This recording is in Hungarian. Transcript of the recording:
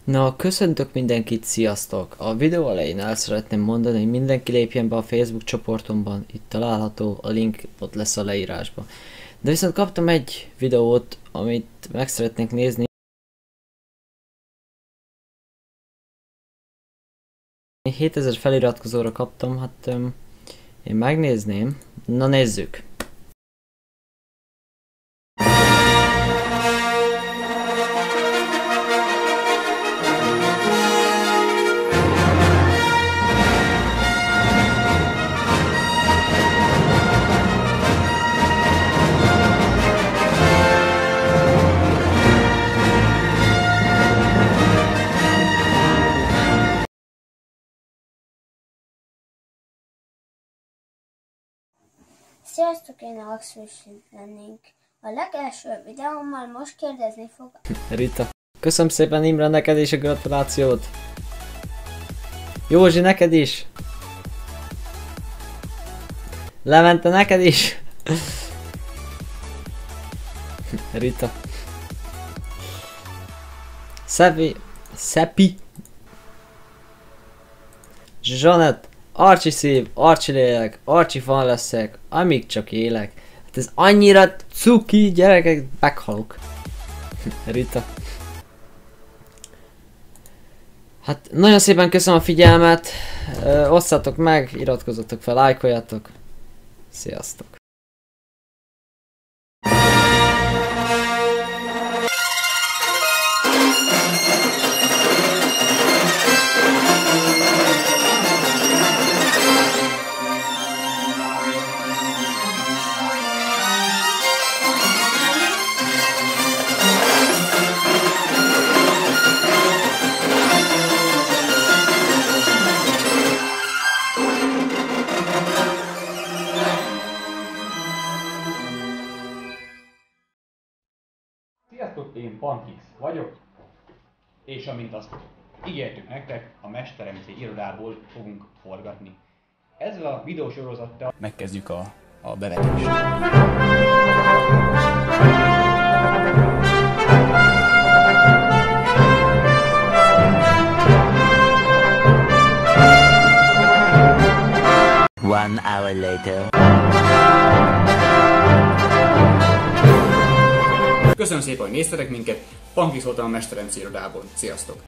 Na, köszöntök mindenkit, sziasztok! A videó elején el szeretném mondani, hogy mindenki lépjen be a Facebook csoportomban, itt található, a link ott lesz a leírásban. De viszont kaptam egy videót, amit meg szeretnék nézni. 7000 feliratkozóra kaptam, hát én megnézném. Na nézzük! Sziasztok, én a Axfishing lennénk. A legelső videómmal most kérdezni fog... Rita. Köszönöm szépen, Imre, neked is a gratulációt. Józsi, neked is. Levente, neked is. Rita. Szepi. Zsanett. Arcsi szív, Arcsi lélek, Arcsi fan leszek, amíg csak élek. Hát ez annyira cuki, gyerekek, meghalok. Rita. Hát nagyon szépen köszönöm a figyelmet, osszátok meg, iratkozzatok fel, lájkoljatok. Sziasztok. Sziasztok, én Pankix vagyok, és amint azt ígértük nektek, a Mesteremcé irodából fogunk forgatni. Ezzel a videósorozattal megkezdjük a bevetést. One hour later. Köszönöm szépen, hogy néztetek minket, Pankix voltam a Mesteremcé irodából. Sziasztok!